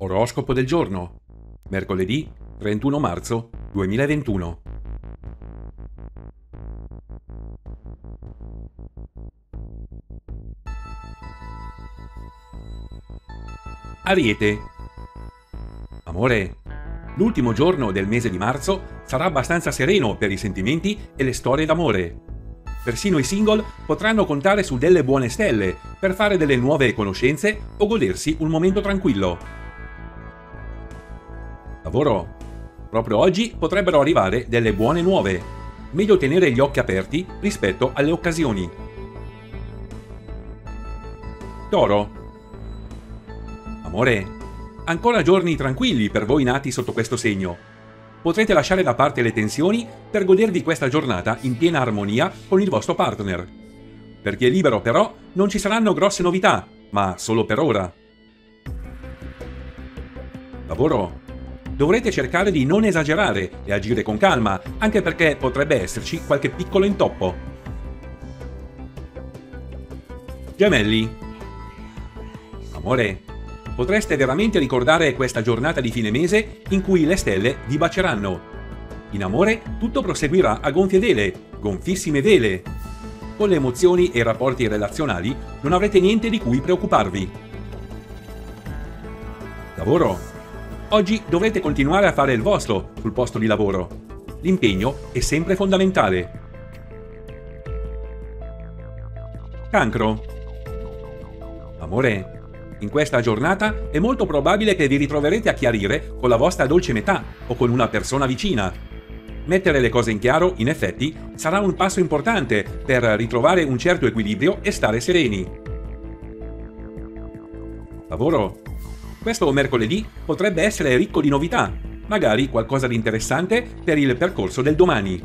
Oroscopo del giorno, mercoledì 31 marzo 2021. Ariete. Amore, l'ultimo giorno del mese di marzo sarà abbastanza sereno per i sentimenti e le storie d'amore. Persino i single potranno contare su delle buone stelle per fare delle nuove conoscenze o godersi un momento tranquillo. Lavoro. Proprio oggi potrebbero arrivare delle buone nuove. Meglio tenere gli occhi aperti rispetto alle occasioni. Toro. Amore, ancora giorni tranquilli per voi nati sotto questo segno. Potrete lasciare da parte le tensioni per godervi questa giornata in piena armonia con il vostro partner. Per chi è libero, però, non ci saranno grosse novità, ma solo per ora. Lavoro. Dovrete cercare di non esagerare e agire con calma, anche perché potrebbe esserci qualche piccolo intoppo. Gemelli. Amore, potreste veramente ricordare questa giornata di fine mese in cui le stelle vi bacieranno. In amore tutto proseguirà a gonfie vele, gonfissime vele. Con le emozioni e i rapporti relazionali non avrete niente di cui preoccuparvi. Lavoro. Oggi dovrete continuare a fare il vostro sul posto di lavoro. L'impegno è sempre fondamentale. Cancro. Amore, in questa giornata è molto probabile che vi ritroverete a chiarire con la vostra dolce metà o con una persona vicina. Mettere le cose in chiaro, in effetti, sarà un passo importante per ritrovare un certo equilibrio e stare sereni. Lavoro. Questo mercoledì potrebbe essere ricco di novità, magari qualcosa di interessante per il percorso del domani.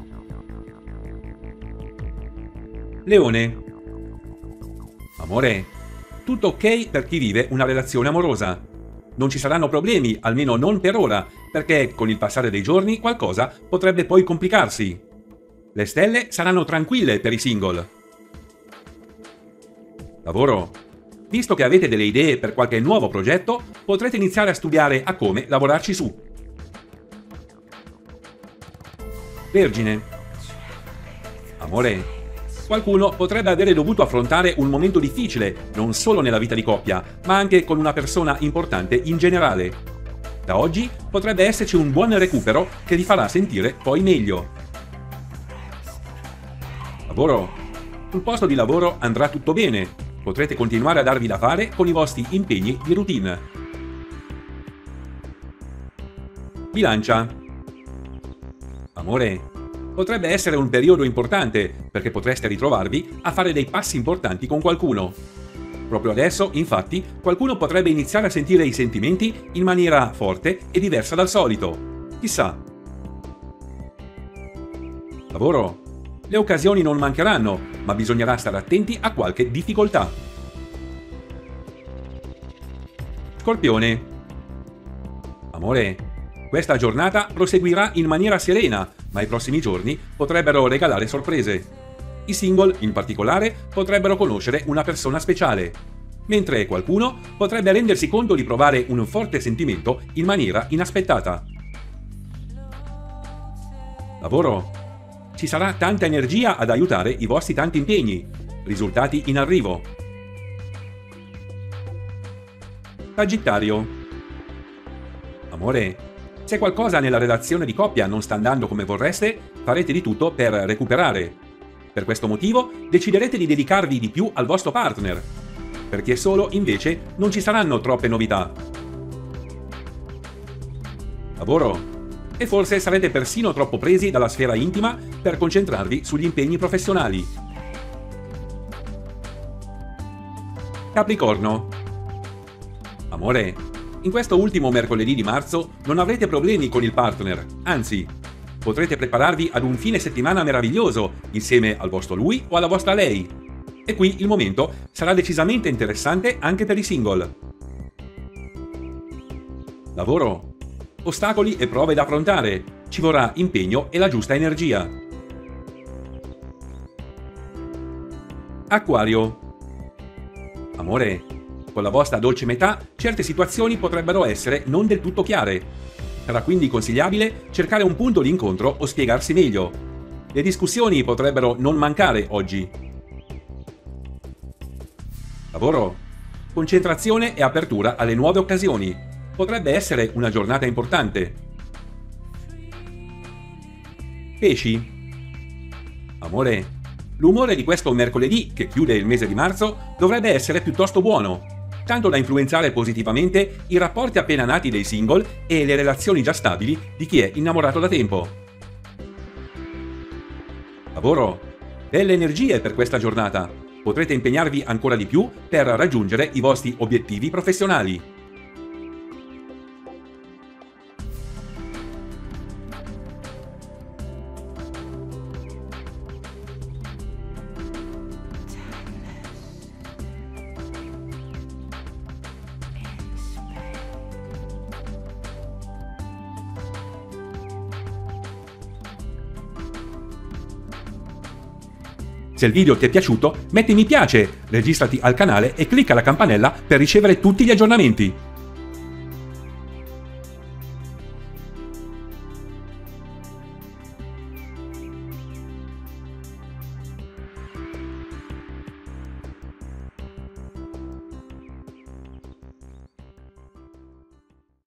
Leone. Amore, tutto ok per chi vive una relazione amorosa. Non ci saranno problemi, almeno non per ora, perché con il passare dei giorni qualcosa potrebbe poi complicarsi. Le stelle saranno tranquille per i single. Lavoro. Visto che avete delle idee per qualche nuovo progetto, potrete iniziare a studiare a come lavorarci su. Vergine. Amore, qualcuno potrebbe avere dovuto affrontare un momento difficile, non solo nella vita di coppia, ma anche con una persona importante in generale. Da oggi potrebbe esserci un buon recupero che vi farà sentire poi meglio. Lavoro. Sul posto di lavoro andrà tutto bene. Potrete continuare a darvi da fare con i vostri impegni di routine. Bilancia. Amore, potrebbe essere un periodo importante perché potreste ritrovarvi a fare dei passi importanti con qualcuno. Proprio adesso, infatti, qualcuno potrebbe iniziare a sentire i sentimenti in maniera forte e diversa dal solito. Chissà. Lavoro. Le occasioni non mancheranno, ma bisognerà stare attenti a qualche difficoltà. Scorpione. Amore, questa giornata proseguirà in maniera serena, ma i prossimi giorni potrebbero regalare sorprese. I single, in particolare, potrebbero conoscere una persona speciale, mentre qualcuno potrebbe rendersi conto di provare un forte sentimento in maniera inaspettata. Lavoro. Ci sarà tanta energia ad aiutare i vostri tanti impegni. Risultati in arrivo. Sagittario. Amore, se qualcosa nella relazione di coppia non sta andando come vorreste, farete di tutto per recuperare. Per questo motivo deciderete di dedicarvi di più al vostro partner. Per chi è solo, invece, non ci saranno troppe novità. Lavoro. E forse sarete persino troppo presi dalla sfera intima per concentrarvi sugli impegni professionali. Capricorno. Amore, in questo ultimo mercoledì di marzo non avrete problemi con il partner, anzi, potrete prepararvi ad un fine settimana meraviglioso insieme al vostro lui o alla vostra lei. E qui il momento sarà decisamente interessante anche per i single. Lavoro. Ostacoli e prove da affrontare, ci vorrà impegno e la giusta energia. Acquario. Amore, Con la vostra dolce metà, certe situazioni potrebbero essere non del tutto chiare. Sarà quindi consigliabile cercare un punto di incontro o spiegarsi meglio. Le discussioni potrebbero non mancare oggi. Lavoro. Concentrazione e apertura alle nuove occasioni. Potrebbe essere una giornata importante. Pesci. Amore. L'umore di questo mercoledì, che chiude il mese di marzo, dovrebbe essere piuttosto buono, tanto da influenzare positivamente i rapporti appena nati dei single e le relazioni già stabili di chi è innamorato da tempo. Lavoro. Belle energie per questa giornata. Potrete impegnarvi ancora di più per raggiungere i vostri obiettivi professionali. Se il video ti è piaciuto, metti mi piace, registrati al canale e clicca la campanella per ricevere tutti gli aggiornamenti.